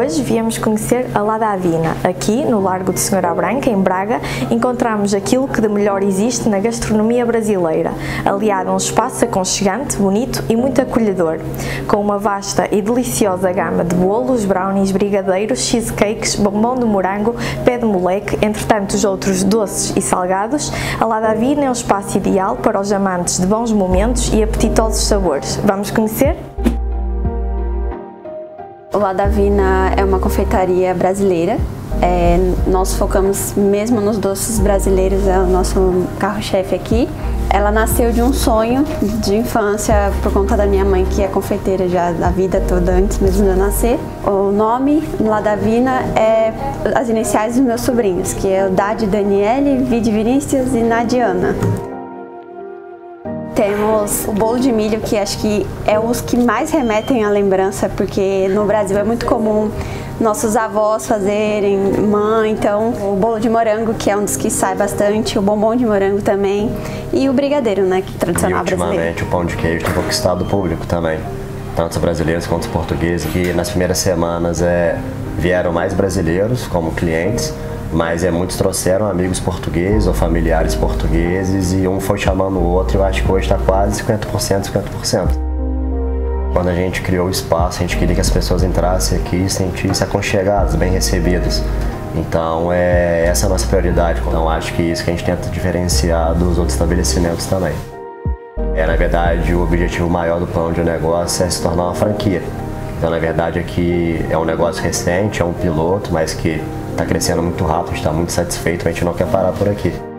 Hoje viemos conhecer a La Davina. Aqui, no Largo de Senhora Branca, em Braga, encontramos aquilo que de melhor existe na gastronomia brasileira, aliado a um espaço aconchegante, bonito e muito acolhedor, com uma vasta e deliciosa gama de bolos, brownies, brigadeiros, cheesecakes, bombom de morango, pé de moleque, entre tantos outros doces e salgados. A La Davina é um espaço ideal para os amantes de bons momentos e apetitosos sabores. Vamos conhecer? O La Davina é uma confeitaria brasileira. Nós focamos mesmo nos doces brasileiros, é o nosso carro-chefe aqui. Ela nasceu de um sonho de infância por conta da minha mãe, que é confeiteira já da vida toda, antes mesmo de eu nascer. O nome La Davina é as iniciais dos meus sobrinhos, que é o Dade Daniele, Vide Vinícius e Nadiana. Temos o bolo de milho, que acho que é os que mais remetem à lembrança, porque no Brasil é muito comum nossos avós fazerem, mãe, então o bolo de morango, que é um dos que sai bastante, o bombom de morango também, e o brigadeiro, né, que é tradicional brasileiro. E ultimamente o pão de queijo tem conquistado o público também, tanto os brasileiros quanto os portugueses, que nas primeiras semanas vieram mais brasileiros como clientes, mas muitos trouxeram amigos portugueses ou familiares portugueses e um foi chamando o outro, e eu acho que hoje está quase 50%, 50%. Quando a gente criou o espaço, a gente queria que as pessoas entrassem aqui e sentissem aconchegadas, bem recebidas. Então essa é a nossa prioridade, então acho que isso que a gente tenta diferenciar dos outros estabelecimentos também. Na verdade, o objetivo maior do plano de negócio é se tornar uma franquia. Então na verdade aqui é um negócio recente, é um piloto, mas que está crescendo muito rápido, a gente está muito satisfeito, a gente não quer parar por aqui.